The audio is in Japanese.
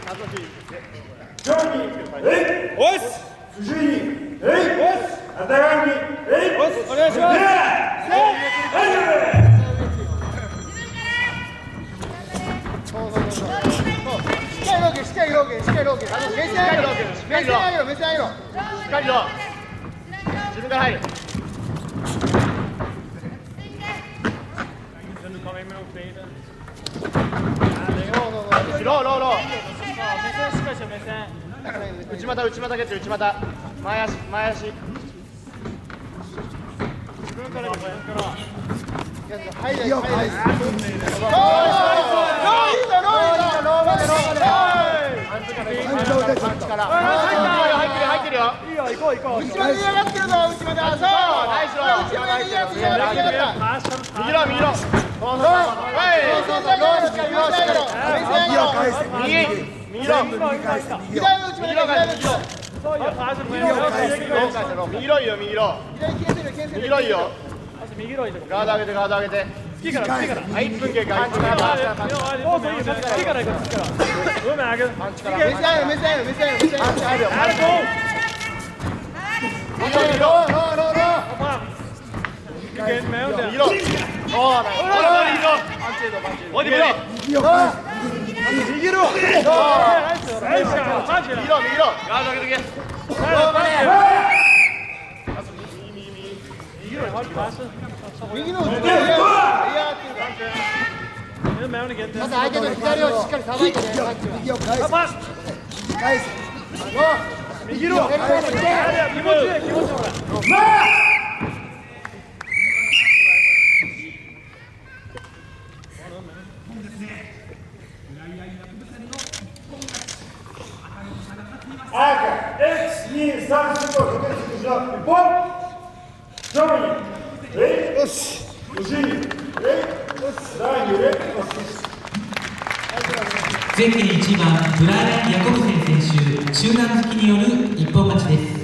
おっす。主治医に、あたがに、お願いします。しっかりローケ、しっかりローケ、目線上げろ、目線上げろ、目線上げろ、しっかりろ、自分から入る。ロー。目線しっかりして、目線。内股ゲット、内股。前足。自分から。はい。よ。はい。入ってるよ。いいよ、行こう。内まで嫌がってるぞ、内まで。そう、ナイスロー。内まで嫌がってる。右ろ。ガード上げて。1分経過。パンチから。まず相手の左をしっかりさばいてね。右を返す。右ろ。気持ちほら。1、2、3、4、5、よし。 前期1番ブライアン・ヤコブセン選手中段突きによる一本勝ちです。